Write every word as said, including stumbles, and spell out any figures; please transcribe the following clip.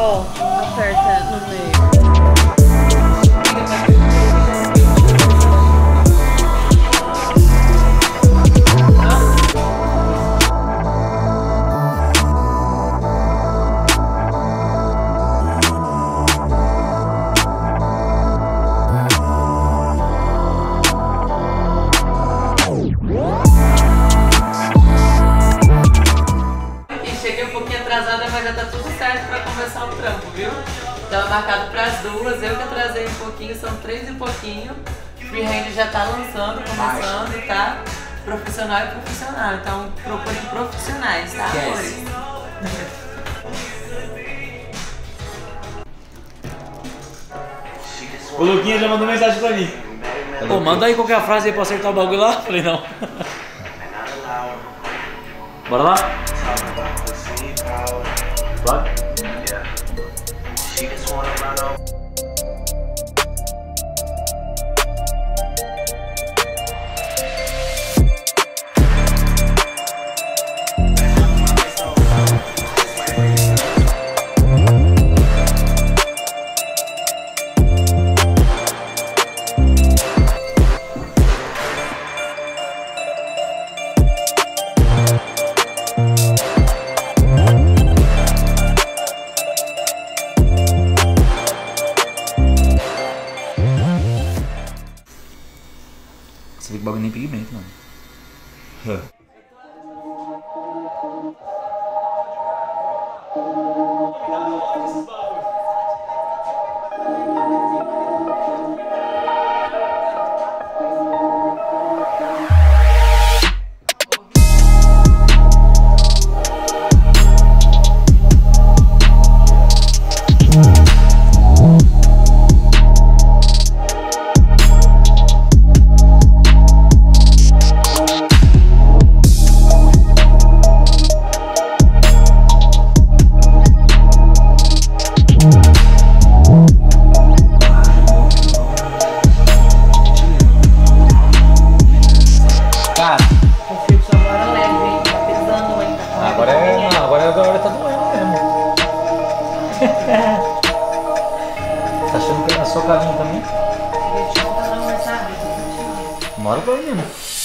Ó, aperta no meio. Estava marcado para as duas, eu que atrasei um pouquinho, são três e pouquinho. FREEHAND já está lançando, começando e tá profissional e profissional. Então procurem profissionais, tá? Yes. O Luquinha já mandou mensagem pra mim. Pô, manda aí qualquer frase aí pra acertar o bagulho lá. Falei, não. Bora lá? Bora? Você vê que o bagulho nem pigmento, mano. Tá achando que é na sua carinha também? Eu te contar não, mas sabe? Bora pra mim, né?